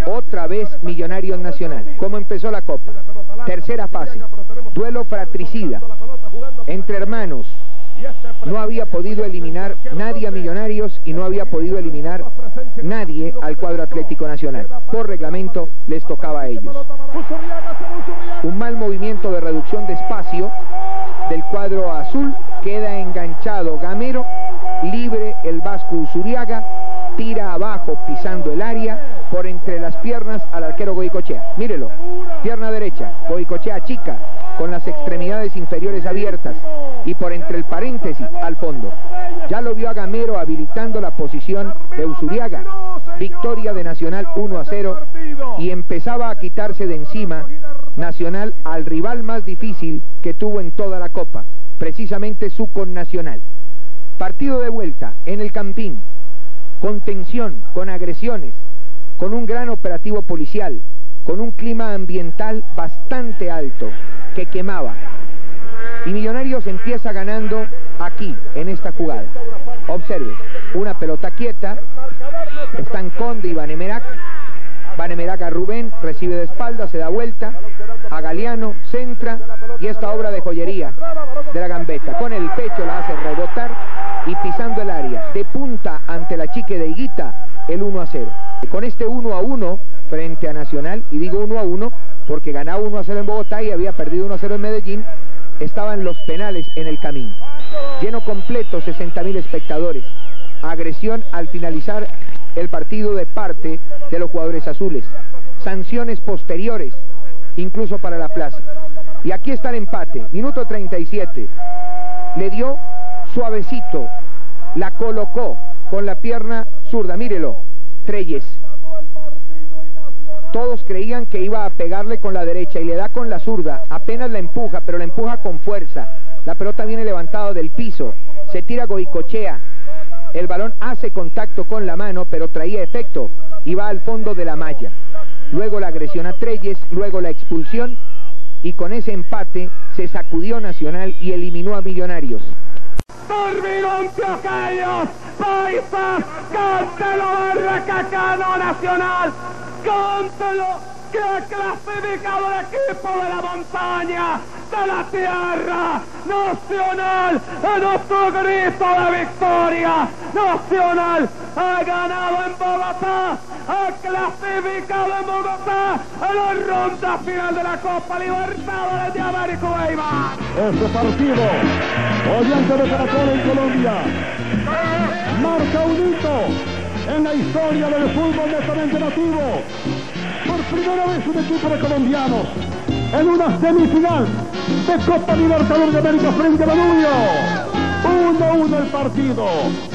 Otra vez Millonarios Nacional. ¿Cómo empezó la Copa? Tercera fase. Duelo fratricida entre hermanos. No había podido eliminar nadie a Millonarios y no había podido eliminar nadie al cuadro Atlético Nacional. Por reglamento les tocaba a ellos. Un mal movimiento de reducción de espacio del cuadro azul. Queda enganchado Gamero. Libre el Vasco Usuriaga. Tira abajo pisando el área por entre las piernas al arquero Goicoechea. Mírelo, pierna derecha, Goicoechea chica con las extremidades inferiores abiertas y por entre el paréntesis al fondo. Ya lo vio a Gamero habilitando la posición de Usuriaga. Victoria de Nacional 1-0 y empezaba a quitarse de encima Nacional al rival más difícil que tuvo en toda la Copa, precisamente su connacional. Partido de vuelta en el Campín, con tensión, con agresiones, con un gran operativo policial, con un clima ambiental bastante alto, que quemaba. Y Millonarios empieza ganando aquí, en esta jugada. Observe, una pelota quieta, están Conde y Vanemerac. Vanemerac a Rubén, recibe de espalda, se da vuelta, a Galeano, centra, y esta obra de joyería de la gambeta. Con el pecho la hace rebotar y pisando el área, de punta ante la Chique de Higuita, el 1-0. Con este 1-1 frente a Nacional, y digo 1-1 porque ganaba 1-0 en Bogotá y había perdido 1-0 en Medellín, estaban los penales en el camino. Lleno completo, 60.000 espectadores. Agresión al finalizar el partido de parte de los jugadores azules. Sanciones posteriores, incluso para la plaza. Y aquí está el empate, minuto 37. Le dio suavecito, la colocó con la pierna zurda, mírelo, Trelles. Todos creían que iba a pegarle con la derecha y le da con la zurda, apenas la empuja, pero la empuja con fuerza. La pelota viene levantada del piso, se tira Goicoechea, el balón hace contacto con la mano, pero traía efecto y va al fondo de la malla. Luego la agresión a Trelles, luego la expulsión, y con ese empate se sacudió Nacional y eliminó a Millonarios. Terminó Antioqueños, Paisas, cántelo Berrecacano Nacional, cántelo que ha clasificado el equipo de la montaña, de la tierra, Nacional, en otro grito de victoria, Nacional ha ganado en Bogotá, ha clasificado en Bogotá a la ronda final de la Copa Libertadores de América Weimar. Este partido, oyente de Caracol en Colombia, marca un hito en la historia del fútbol netamente nativo. Por primera vez un equipo de colombianos en una semifinal de Copa Libertadores de América frente a Danubio. 1-1 el partido.